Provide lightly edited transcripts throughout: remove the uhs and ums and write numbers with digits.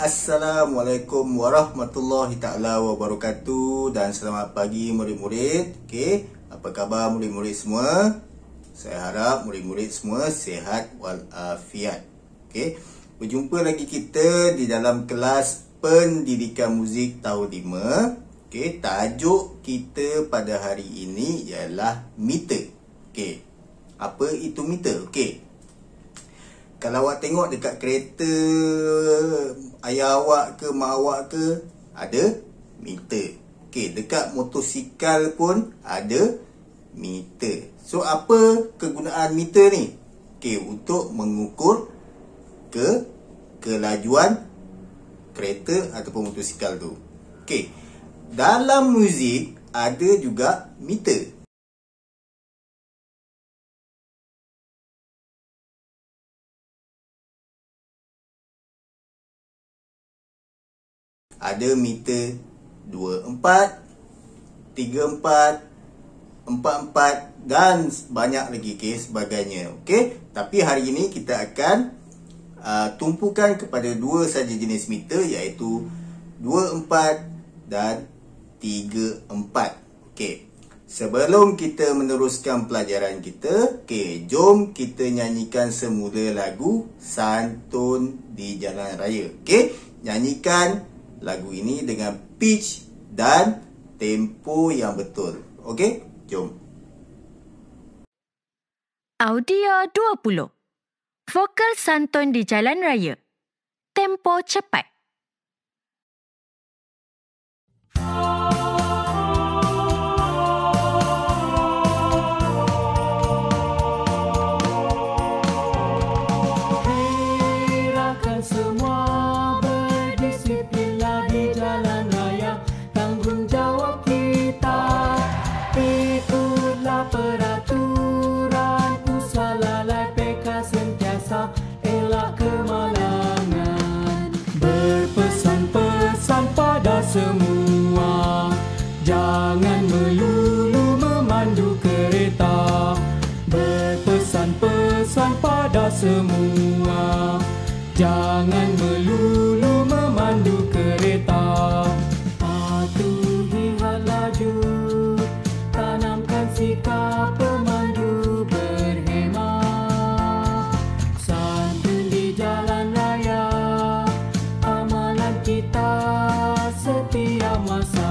Assalamualaikum warahmatullahi ta'ala wabarakatuh. Dan selamat pagi murid-murid. Okey, apa khabar murid-murid semua? Saya harap murid-murid semua sihat walafiat. Okey, berjumpa lagi kita di dalam kelas Pendidikan Muzik tahun 5. Okey, tajuk kita pada hari ini ialah meter. Okey, apa itu meter? Okey, kalau awak tengok dekat kereta ayah awak ke mak awak ke, ada meter. Okey, dekat motosikal pun ada meter. So, apa kegunaan meter ni? Okey, untuk mengukur kelajuan kereta ataupun motosikal tu. Okey, dalam muzik ada juga meter. Ada meter 24, 34, 44 dan banyak lagi sebagainya. Okey, tapi hari ini kita akan tumpukan kepada dua saja jenis meter, iaitu 24 dan 34. Okey, sebelum kita meneruskan pelajaran kita, okey, jom kita nyanyikan semula lagu Santun di Jalan Raya. Okey, nyanyikan lagu ini dengan pitch dan tempo yang betul. Okey, jom. Audio 20. Vokal santun di jalan raya. Tempo cepat. Semua jangan melulu memandu kereta. Berpesan-pesan pada semua, jangan melulu memandu kereta. Patuhi had laju, tanamkan sikap pemandu berhemat. Santun di jalan raya, amalan kita setiap masa.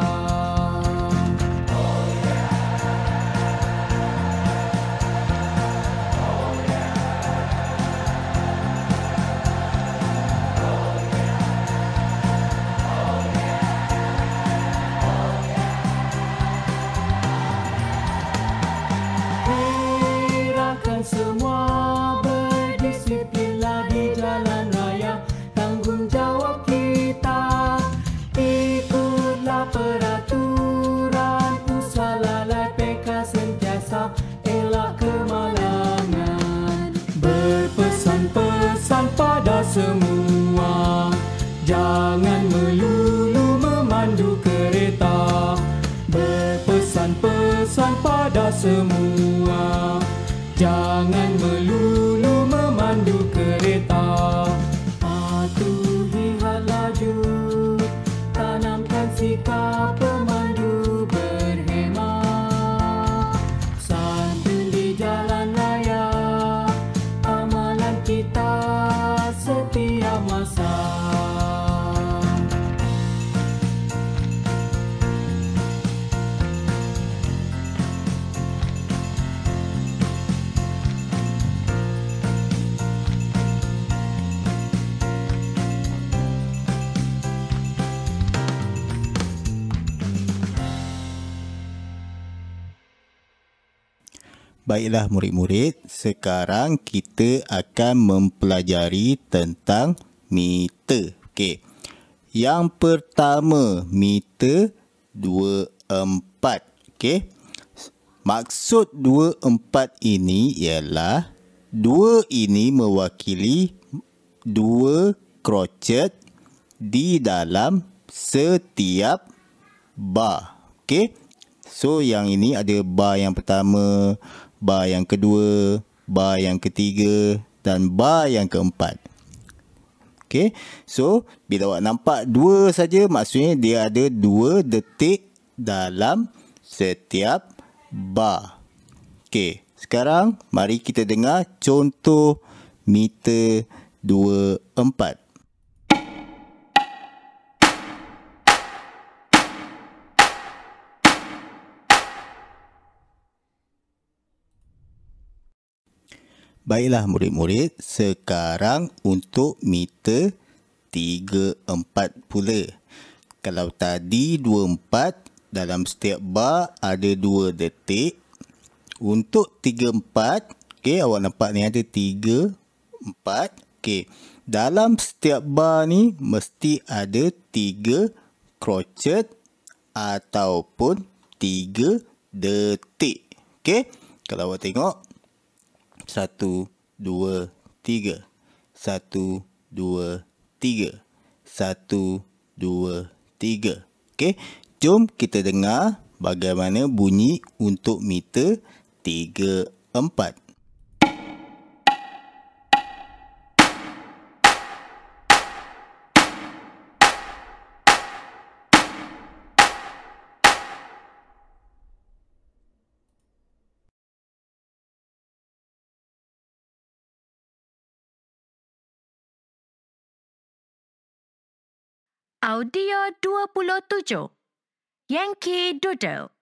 Hei rakan semua, berdisiplinlah di jalan raya. Tanggung jawab kita, ikutlah peraturan, usah lalai PK sentiasa, elak kemalangan. Berpesan-pesan pada semua, jangan melulu memandu kereta. Berpesan-pesan pada semua, jangan melulu memandu kereta. Patuhi had laju, tanamkan sikap pemandu berhemat. Santun di jalan raya, amalan kita setiap masa. Baiklah murid-murid, sekarang kita akan mempelajari tentang meter. Okey. Yang pertama, meter 24. Okey. Maksud 24 ini ialah 2 ini mewakili 2 crochet di dalam setiap bar. Okey. So yang ini ada bar yang pertama, bar yang kedua, bar yang ketiga dan bar yang keempat. Okey. So, bila awak nampak 2 saja, maksudnya dia ada 2 detik dalam setiap bar. Okey. Sekarang, mari kita dengar contoh meter 24. Baiklah murid-murid, sekarang untuk meter 34 pula. Kalau tadi 24, dalam setiap bar ada 2 detik. Untuk 34, okey, awak nampak ni ada 3, 4. Okey, dalam setiap bar ni mesti ada 3 crochet ataupun 3 detik. Okey, kalau awak tengok 1, 2, 3. 1, 2, 3. 1, 2, 3. Okey, jom kita dengar bagaimana bunyi untuk meter 34. Audio 27. Yankee Doodle.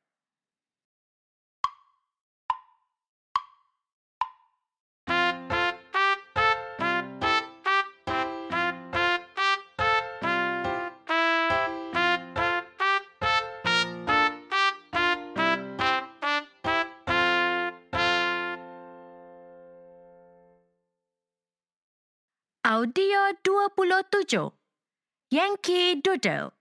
Audio 27. Yankee Doodle.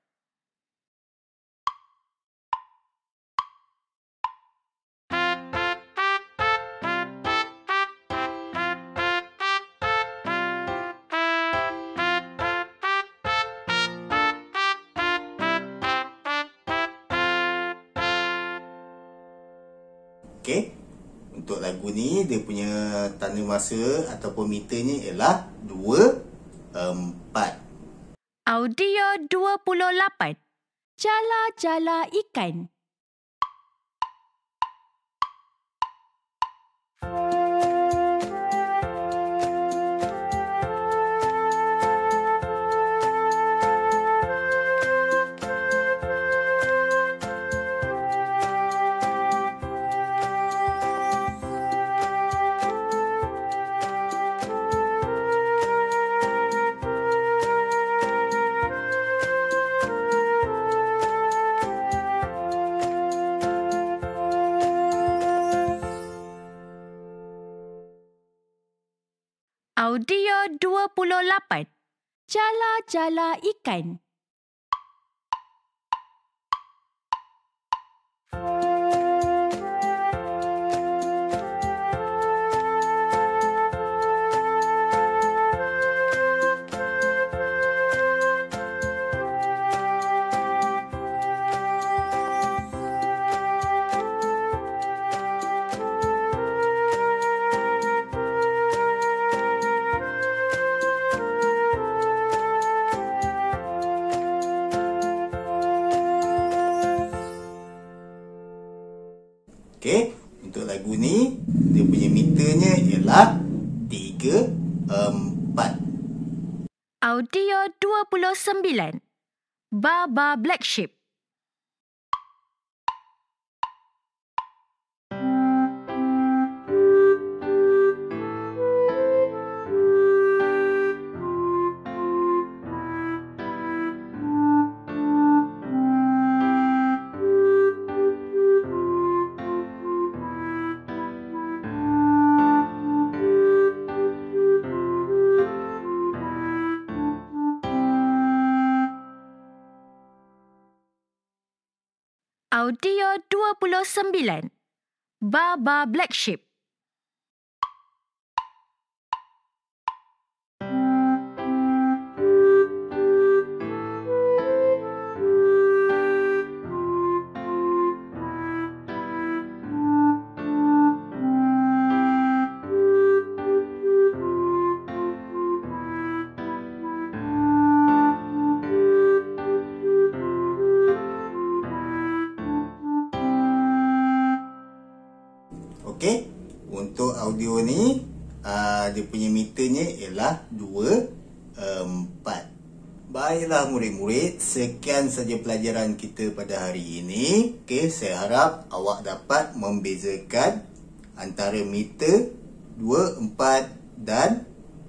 Okey, untuk lagu ni dia punya tanda masa ataupun meternya ialah 24. Audio 28. Jala-jala ikan. Audio 28. Jala-jala ikan. Okey, untuk lagu ni dia punya meternya ialah 34. Audio 29. Baba Black Sheep. Audio 29. Baba Black Sheep. Okey. Untuk audio ni dia punya meternya ialah 24. Baiklah murid-murid, sekian saja pelajaran kita pada hari ini. Okey, saya harap awak dapat membezakan antara meter 24 dan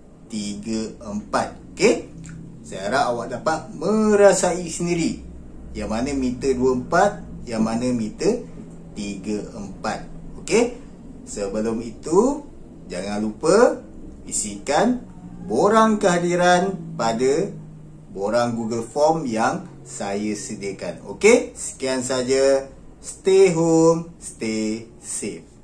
34. Okey. Saya harap awak dapat merasai sendiri yang mana meter 24, yang mana meter 34. Okey. Sebelum itu, jangan lupa isikan borang kehadiran pada borang Google Form yang saya sediakan. Okey, sekian saja. Stay home, stay safe.